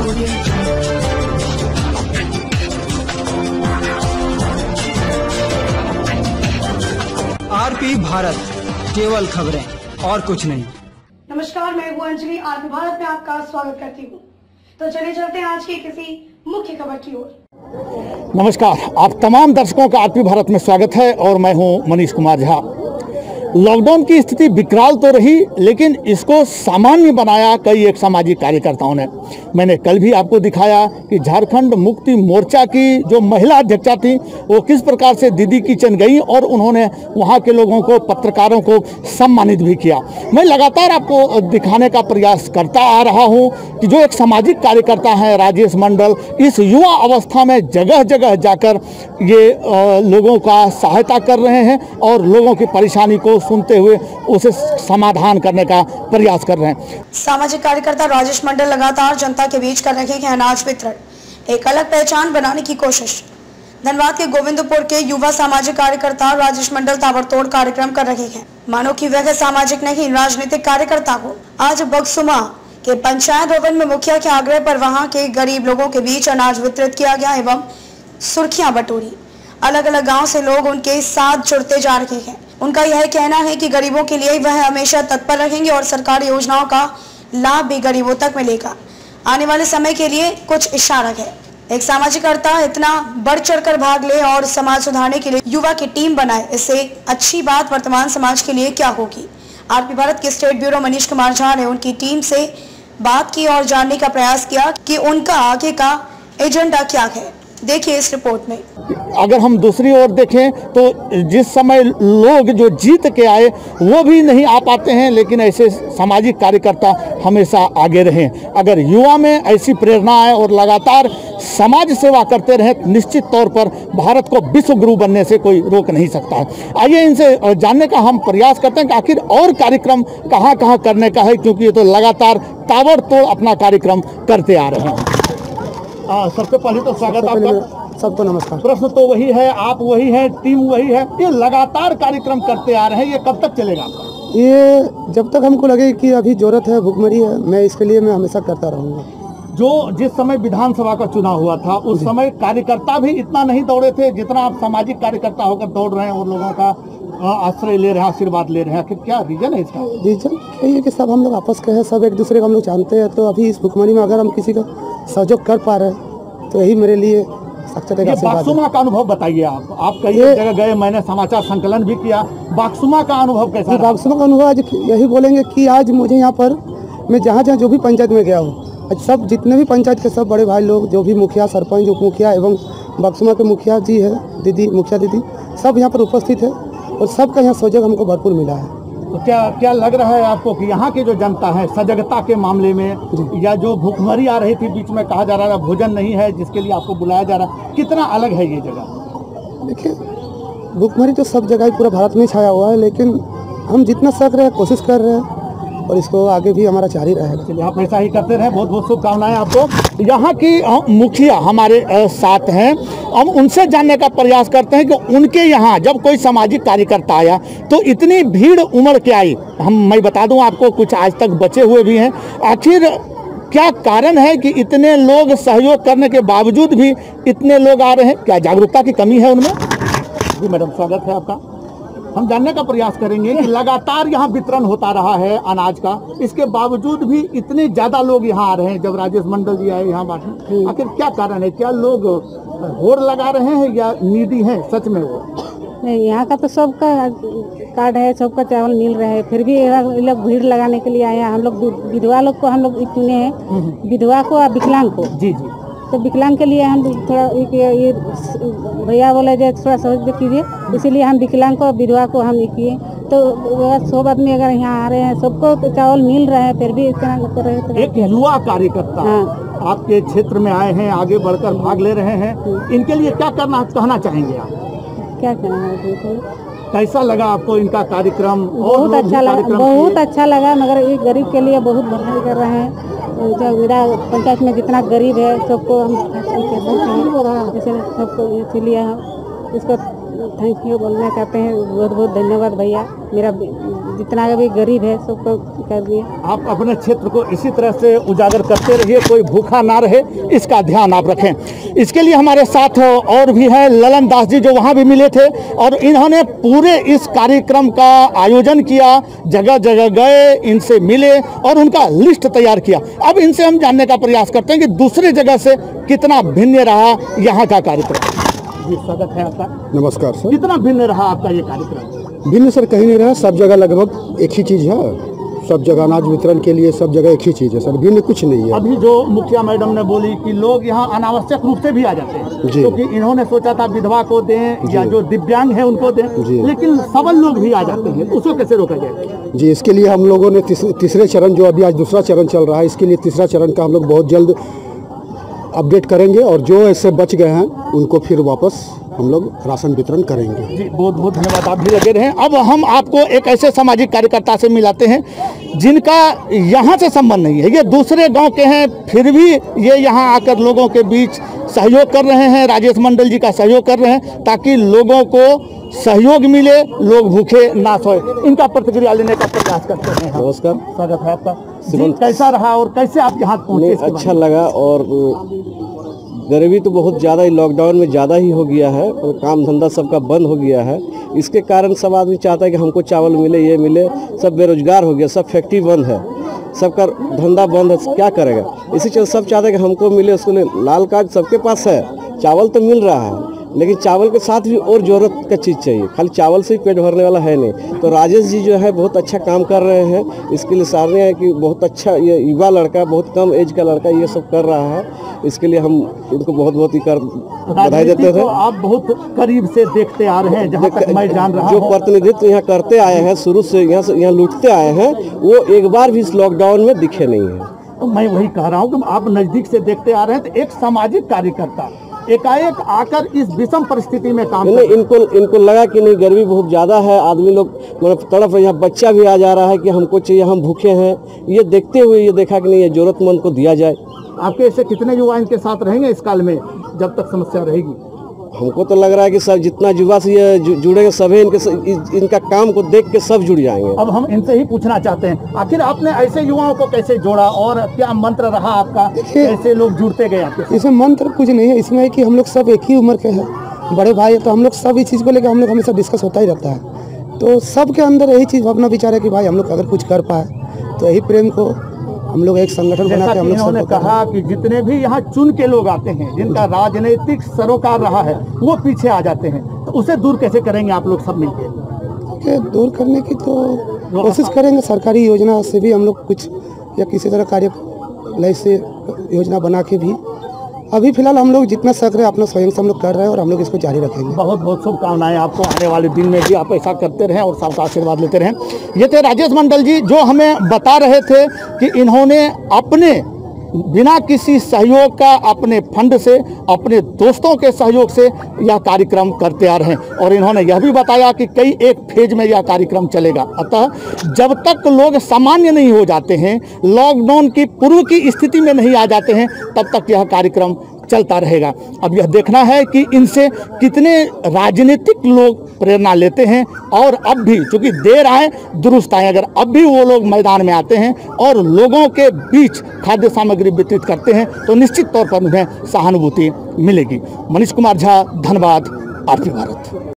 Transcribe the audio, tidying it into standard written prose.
RP Bharat, केवल खबरें और कुछ नहीं। नमस्कार, मैं हूँ अंजलि। आरपी भारत में आपका स्वागत करती हूँ। तो चलिए चलते हैं आज की किसी मुख्य खबर की ओर। नमस्कार, आप तमाम दर्शकों का आरपी भारत में स्वागत है और मैं हूं मनीष कुमार झा। लॉकडाउन की स्थिति विकराल तो रही, लेकिन इसको सामान्य बनाया कई एक सामाजिक कार्यकर्ताओं ने। मैंने कल भी आपको दिखाया कि झारखंड मुक्ति मोर्चा की जो महिला अध्यक्षा थी वो किस प्रकार से दीदी किचन गई और उन्होंने वहां के लोगों को, पत्रकारों को सम्मानित भी किया। मैं लगातार आपको दिखाने का प्रयास करता आ रहा हूं कि जो एक सामाजिक कार्यकर्ता है राजेश मंडल, इस युवा अवस्था में जगह जगह जाकर ये लोगों का सहायता कर रहे हैं और लोगों की परेशानी को सुनते हुए उसे समाधान करने का प्रयास कर रहे हैं। सामाजिक कार्यकर्ता राजेश मंडल लगातार जनता के बीच कर रहे हैं अनाज वितरण, एक अलग पहचान बनाने की कोशिश। धनबाद के गोविंदपुर के युवा सामाजिक कार्यकर्ता राजेश मंडल ताबड़तोड़ कार्यक्रम कर रहे हैं। मानो कि वह सामाजिक नहीं राजनीतिक कार्यकर्ता हो। आज बक्सुमा के पंचायत भवन में मुखिया के आग्रह पर वहां के गरीब लोगों के बीच अनाज वितरित किया गया एवं सुर्खियां बटोरी। अलग अलग गाँव से लोग उनके साथ जुड़ते जा रहे हैं। उनका यह कहना है कि गरीबों के लिए वह हमेशा तत्पर रहेंगे और सरकारी योजनाओं का लाभ भी गरीबों तक मिलेगा। आने वाले समय के लिए कुछ इशारा है। एक सामाजिक कर्ता इतना बढ़ चढ़कर भाग ले और समाज सुधारने के लिए युवा की टीम बनाए, इससे अच्छी बात वर्तमान समाज के लिए क्या होगी। आरपी भारत के स्टेट ब्यूरो मनीष कुमार झा ने उनकी टीम से बात की और जानने का प्रयास किया कि उनका आगे का एजेंडा क्या है। देखिए इस रिपोर्ट में। अगर हम दूसरी ओर देखें तो जिस समय लोग जो जीत के आए वो भी नहीं आ पाते हैं, लेकिन ऐसे सामाजिक कार्यकर्ता हमेशा आगे रहें। अगर युवा में ऐसी प्रेरणा है और लगातार समाज सेवा करते रहे, निश्चित तौर पर भारत को विश्व गुरु बनने से कोई रोक नहीं सकता है। आइए इनसे जानने का हम प्रयास करते हैं कि आखिर और कार्यक्रम कहाँ कहाँ करने का है, क्योंकि ये तो लगातार ताबड़तोड़ अपना कार्यक्रम करते आ रहे हैं। सबसे पहले तो स्वागत आपका। सबको नमस्कार। प्रश्न तो वही है, आप वही है, टीम वही है, ये लगातार कार्यक्रम करते आ रहे हैं, ये कब तक चलेगा? ये जब तक हमको लगे कि अभी जरूरत है, भुखमरी है, मैं इसके लिए मैं हमेशा करता रहूँगा। जो जिस समय विधानसभा का चुनाव हुआ था उस समय कार्यकर्ता भी इतना नहीं दौड़े थे जितना आप सामाजिक कार्यकर्ता होकर दौड़ रहे हैं और लोगों का आश्रय ले रहे हैं, आशीर्वाद ले रहे हैं। आखिर क्या रीजन है इसका? रीजन यही है कि सब हम लोग आपस के हैं, सब एक दूसरे को हम लोग जानते हैं। तो अभी इस भुखमरी में अगर हम किसी का सहयोग कर पा रहे हैं तो यही मेरे लिए बक्सुमा का अनुभव बताइए। आप कई जगह गए, मैंने समाचार संकलन भी किया। बक्सुमा का अनुभव कैसा रहा? बक्सुमा का अनुभव आज यही बोलेंगे कि आज मुझे यहाँ पर मैं जहाँ जहाँ जो भी पंचायत में गया हूँ, सब जितने भी पंचायत के सब बड़े भाई लोग, जो भी मुखिया, सरपंच, उप मुखिया एवं बक्सुमा के मुखिया जी है, दीदी, मुखिया दीदी, सब यहाँ पर उपस्थित है और सबका यहाँ सहयोग हमको भरपूर मिला है। तो क्या लग रहा है आपको कि यहाँ की जो जनता है सजगता के मामले में, या जो भूखमरी आ रही थी बीच में, कहा जा रहा है भोजन नहीं है जिसके लिए आपको बुलाया जा रहा है, कितना अलग है ये जगह? देखिए, भूखमरी तो सब जगह ही पूरा भारत में छाया हुआ है, लेकिन हम जितना सक रहे हैं, कोशिश कर रहे हैं और इसको आगे भी हमारा जारी रहेगा। चलिए, आप ऐसा ही करते रहे। बहुत बहुत शुभकामनाएं आपको। यहाँ की मुखिया हमारे साथ हैं, हम उनसे जानने का प्रयास करते हैं कि उनके यहाँ जब कोई सामाजिक कार्यकर्ता आया तो इतनी भीड़ उमड़ के आई। मैं बता दूं आपको, कुछ आज तक बचे हुए भी हैं। आखिर क्या कारण है कि इतने लोग सहयोग करने के बावजूद भी इतने लोग आ रहे हैं? क्या जागरूकता की कमी है उनमें? जी मैडम, स्वागत है आपका। हम जानने का प्रयास करेंगे कि लगातार यहाँ वितरण होता रहा है अनाज का, इसके बावजूद भी इतने ज्यादा लोग यहाँ आ रहे हैं। जब राजेश मंडल जी आए यहाँ बांटने, आखिर क्या कारण है? क्या लोग होड़ लगा रहे हैं या नीडी हैं सच में? वो नहीं, यहाँ का तो सबका कार्ड है, सबका चावल मिल रहा है, फिर भी लोग भीड़ लगाने के लिए आए हैं। हम लोग विधवा लोग को हम लोग चुने हैं, विधवा को और विकलांग को। जी जी। तो विकलांग के लिए हम थोड़ा ये भैया बोले जो थोड़ा सहयोग कीजिए, इसीलिए हम विकलांग को, विधवा को हम किए। तो सब आदमी अगर यहाँ आ रहे हैं, सबको तो चावल मिल रहा है, फिर भी इस तरह कर रहे हैं। एक युवा कार्यकर्ता आपके क्षेत्र में आए हैं, आगे बढ़कर भाग ले रहे हैं, इनके लिए क्या कहना चाहेंगे आप? क्या कहना है? कैसा लगा आपको इनका कार्यक्रम? बहुत अच्छा लगा, बहुत अच्छा लगा। मगर ये गरीब के लिए बहुत बढ़िया कर रहे हैं। जो मेरा पंचायत में जितना गरीब है सबको हम जैसे सबको, इसीलिए हम इसको थैंक यू बोलना चाहते हैं। बहुत बहुत धन्यवाद भैया, मेरा जितना भी गरीब है सबको कर दिए। आप अपने क्षेत्र को इसी तरह से उजागर करते रहिए, कोई भूखा ना रहे, इसका ध्यान आप रखें। इसके लिए हमारे साथ और भी हैं ललन दास जी, जो वहाँ भी मिले थे और इन्होंने पूरे इस कार्यक्रम का आयोजन किया, जगह जगह गए, इनसे मिले और उनका लिस्ट तैयार किया। अब इनसे हम जानने का प्रयास करते हैं कि दूसरे जगह से कितना भिन्न रहा यहाँ का कार्यक्रम। जी स्वागत है आपका। नमस्कार सर। कितना भिन्न रहा आपका ये कार्यक्रम? भिन्न सर कहीं नहीं रहा, सब जगह लगभग एक ही चीज़ है, सब जगह अनाज वितरण के लिए सब जगह एक ही चीज़ है सर, भिन्न कुछ नहीं है। अभी जो मुखिया मैडम ने बोली कि लोग यहाँ अनावश्यक रूप से भी आ जाते हैं, जी। क्योंकि इन्होंने सोचा था विधवा को दें या जो दिव्यांग है उनको दें, लेकिन सबल लोग भी आ जाते हैं, उसको कैसे रोका जाए? जी, इसके लिए हम लोगों ने तीसरे चरण, जो अभी आज दूसरा चरण चल रहा है, इसके लिए तीसरा चरण का हम लोग बहुत जल्द अपडेट करेंगे और जो ऐसे बच गए हैं उनको फिर वापस हम लोग राशन वितरण करेंगे। जी बहुत बहुत धन्यवाद, आप भी लगे रहें। अब हम आपको एक ऐसे सामाजिक कार्यकर्ता से मिलाते हैं जिनका यहाँ से संबंध नहीं है, ये दूसरे गांव के हैं, फिर भी ये यहाँ आकर लोगों के बीच सहयोग कर रहे हैं, राजेश मंडल जी का सहयोग कर रहे हैं ताकि लोगों को सहयोग मिले, लोग भूखे ना सोए। इनका प्रतिक्रिया लेने का प्रयास करते हैं। नमस्कार, स्वागत है आपका। जी, कैसा रहा और कैसे आप यहाँ पहुँचे? अच्छा लगा, और गरीबी तो बहुत ज़्यादा ही लॉकडाउन में ज़्यादा ही हो गया है और काम धंधा सबका बंद हो गया है। इसके कारण सब आदमी चाहता है कि हमको चावल मिले, ये मिले, सब बेरोजगार हो गया, सब फैक्ट्री बंद है, सबका धंधा बंद है, क्या करेगा? इसी चलते सब चाहते हैं कि हमको मिले। उसके लिए लाल कार्ड सबके पास है, चावल तो मिल रहा है, लेकिन चावल के साथ भी और ज़रूरत का चीज़ चाहिए, खाली चावल से ही पेट भरने वाला है नहीं। तो राजेश जी जो है बहुत अच्छा काम कर रहे हैं, इसके लिए सराहनीय है कि बहुत अच्छा ये युवा लड़का, बहुत कम एज का लड़का ये सब कर रहा है, इसके लिए हम इनको बहुत बहुत ही बधाई देते थे। आप बहुत करीब से देखते आ रहे हैं, जहाँ तक मैं जान रहा हूं। जो प्रतिनिधित्व यहाँ करते आए हैं, शुरू से यहाँ लूटते आए हैं, वो एक बार भी इस लॉकडाउन में दिखे नहीं है। तो मैं वही कह रहा हूँ कि आप नज़दीक से देखते आ रहे हैं, तो एक सामाजिक कार्यकर्ता एकाएक आकर इस विषम परिस्थिति में काम नहीं, इनको लगा कि नहीं गरीबी बहुत ज़्यादा है, आदमी लोग मतलब तड़प, यहाँ बच्चा भी आ जा रहा है कि हमको चाहिए, हम भूखे हैं, ये देखते हुए ये देखा कि नहीं ये ज़रूरतमंद को दिया जाए। आपके ऐसे कितने युवा इनके साथ रहेंगे इस काल में जब तक समस्या रहेगी? हमको तो लग रहा है कि सब जितना युवा से ये जुड़ेंगे सभी इनका काम को देख के सब जुड़ जाएंगे। अब हम इनसे ही पूछना चाहते हैं, आखिर आपने ऐसे युवाओं को कैसे जोड़ा और क्या मंत्र रहा आपका, कैसे लोग जुड़ते गए आपके? इसमें मंत्र कुछ नहीं है, इसमें है कि हम लोग सब एक ही उम्र के हैं, बड़े भाई, तो हम लोग सब इस चीज़ को लेकर हम लोग हमेशा डिस्कस होता ही रहता है। तो सबके अंदर यही चीज़ अपना विचार है कि भाई हम लोग अगर कुछ कर पाए तो यही प्रेम को हम लोग एक संगठन बना के हम लोग। उन्होंने कहा कि जितने भी यहाँ चुन के लोग आते हैं, जिनका राजनीतिक सरोकार रहा है, वो पीछे आ जाते हैं, तो उसे दूर कैसे करेंगे आप लोग सब मिलकर? दूर करने की तो कोशिश करेंगे, सरकारी योजना से भी हम लोग कुछ या किसी तरह कार्य से योजना बना के भी अभी फिलहाल हम लोग जितना सक रहे हैं अपना स्वयं से हम लोग कर रहे हैं और हम लोग इसको जारी रखेंगे। बहुत बहुत शुभकामनाएं आपको, आने वाले दिन में भी आप ऐसा करते रहें और सबका आशीर्वाद लेते रहें। ये थे राजेश मंडल जी, जो हमें बता रहे थे कि इन्होंने अपने बिना किसी सहयोग का, अपने फंड से, अपने दोस्तों के सहयोग से यह कार्यक्रम करते आ रहे हैं और इन्होंने यह भी बताया कि कई एक फेज में यह कार्यक्रम चलेगा। अतः जब तक लोग सामान्य नहीं हो जाते हैं, लॉकडाउन की पूर्व की स्थिति में नहीं आ जाते हैं, तब तक यह कार्यक्रम चलता रहेगा। अब यह देखना है कि इनसे कितने राजनीतिक लोग प्रेरणा लेते हैं और अब भी, चूँकि देर आए दुरुस्त आए, अगर अब भी वो लोग मैदान में आते हैं और लोगों के बीच खाद्य सामग्री वितरित करते हैं तो निश्चित तौर पर उन्हें सहानुभूति मिलेगी। मनीष कुमार झा, धनबाद, आरपी भारत।